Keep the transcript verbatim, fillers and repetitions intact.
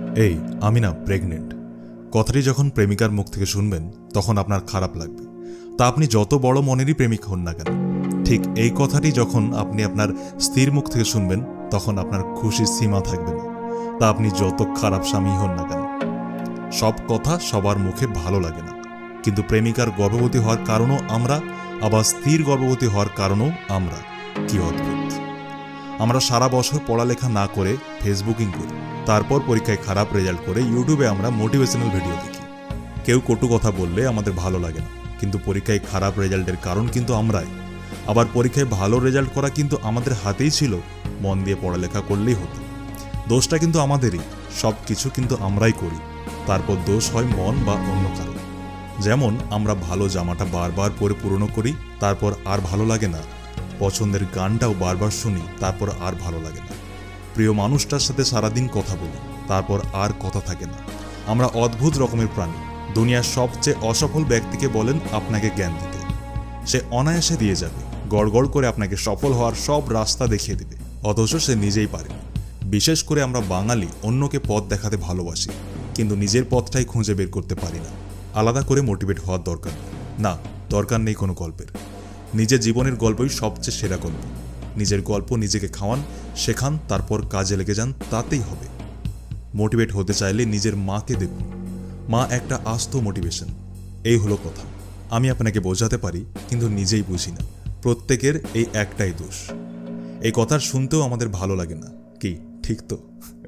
এই আমি না প্রেগনেন্ট কথাটি যখন প্রেমিকার মুখ থেকে শুনবেন তখন আপনার খারাপ লাগবে। তা আপনি যত বড় মনেরই প্রেমিক হন না কেন, ঠিক এই কথাটি যখন আপনি আপনার স্ত্রীর মুখ থেকে শুনবেন তখন আপনার খুশির সীমা থাকবে না। তা আপনি যত খারাপ স্বামী হন না কেন। সব কথা সবার মুখে ভালো লাগে না, কিন্তু প্রেমিকার গর্ভবতী হওয়ার কারণও আমরা, আবার স্ত্রীর গর্ভবতী হওয়ার কারণও আমরা। কি অদ্ভুত! আমরা সারা বছর পড়ালেখা না করে ফেসবুকিং করি, তারপর পরীক্ষায় খারাপ রেজাল্ট করে ইউটিউবে আমরা মোটিভেশনাল ভিডিও দেখি। কেউ কটু কথা বললে আমাদের ভালো লাগে না, কিন্তু পরীক্ষায় খারাপ রেজাল্টের কারণ কিন্তু আমরাই। আবার পরীক্ষায় ভালো রেজাল্ট করা কিন্তু আমাদের হাতেই ছিল, মন দিয়ে পড়ালেখা করলেই হতো। দোষটা কিন্তু আমাদেরই, সব কিছু কিন্তু আমরাই করি, তারপর দোষ হয় মন বা অন্য কারণ। যেমন আমরা ভালো জামাটা বারবার পরে পুরনো করি, তারপর আর ভালো লাগে না। পছন্দের গানটাও বারবার শুনি, তারপর আর ভালো লাগে না। প্রিয় মানুষটার সাথে সারাদিন কথা বলি, তারপর আর কথা থাকে না। আমরা অদ্ভুত রকমের প্রাণী। দুনিয়ার সবচেয়ে অসফল ব্যক্তিকে বলেন আপনাকে জ্ঞান দিতে, সে অনায়াসে দিয়ে যাবে, গড়গড় করে আপনাকে সফল হওয়ার সব রাস্তা দেখিয়ে দেবে, অথচ সে নিজেই পারে। বিশেষ করে আমরা বাঙালি অন্যকে পথ দেখাতে ভালোবাসি, কিন্তু নিজের পথটাই খুঁজে বের করতে পারি না। আলাদা করে মোটিভেট হওয়ার দরকার না, দরকার নেই কোনো গল্পের। নিজের জীবনের গল্পই সবচেয়ে সেরা গল্প। নিজের গল্প নিজেকে খাওয়ান, শেখান, তারপর কাজে লেগে যান, তাতেই হবে। মোটিভেট হতে চাইলে নিজের মাকে দেখুন, মা একটা আস্ত মোটিভেশন। এই হলো কথা। আমি আপনাকে বোঝাতে পারি, কিন্তু নিজেই বুঝি না। প্রত্যেকের এই একটাই দোষ। এই কথা শুনতেও আমাদের ভালো লাগে না, কি ঠিক তো?